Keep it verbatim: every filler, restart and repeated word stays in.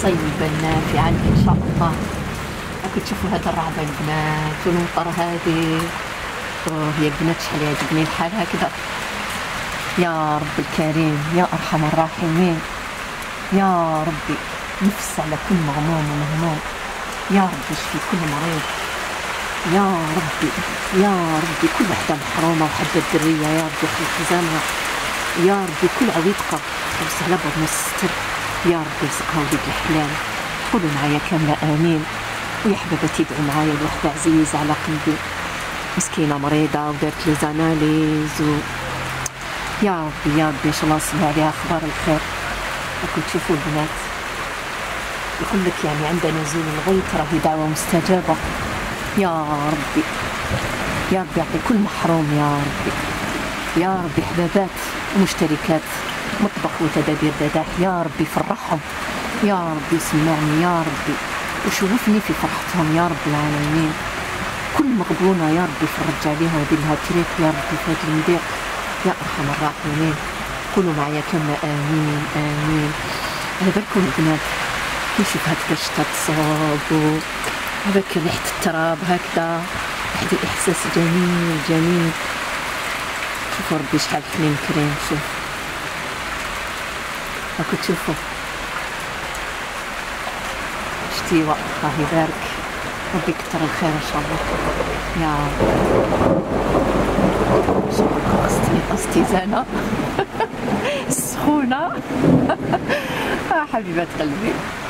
طيبة نافعة إن شاء الله. راكم تشوفوا هذا الرعبة البنات والمطر هذه. أوه يا البنات شحال يعجبني الحال هكذا. يا رب الكريم يا أرحم الراحمين، يا ربي نفس على كل مغموم ومهموم، يا ربي اشفي كل مريض، يا ربي يا ربي كل وحدة محرومة وحدة درية يا ربي خلي خزانها، يا ربي كل عويطقة تحبس على بطن الستر، يا ربي رزقها وليد الحلال. قولوا معايا كاملة آمين. ويا حبابتي ادعوا معايا لوحدة عزيزة على قلبي مسكينة مريضة ودارت لي زاناليز و... يا ربي يا ربي ان شاء الله نسمع عليها اخبار الخير. راكم تشوفوا البنات يقول لك يعني عند نزول الغيث راهي دعوة مستجابة. يا ربي يا ربي يعطي كل محروم، يا ربي يا ربي حبابات ومشتركات مطبخ وتدابير دداح، يا ربي فرحهم، يا ربي سمعني، يا ربي وشوفني في فرحتهم يا رب العالمين. كل مغبونة يا ربي فرج عليها ودير لها طريق يا ربي في هذا المضيق يا أرحم الراحمين. قولوا معايا كاملة آمين آمين. على بالكم البنات كي نشوف هكذا الشتا تصاب وهذاك ريحة التراب هكذا واحد الإحساس جميل جميل. شوفوا ربي شحال حنين كريم. شوف راكم تشوفوا شتيوة الله يبارك، ربي يكثر الخير ان شاء الله يا رب. شوفوا قصتي قصتي زانة السخونة. آه حبيبات قلبي.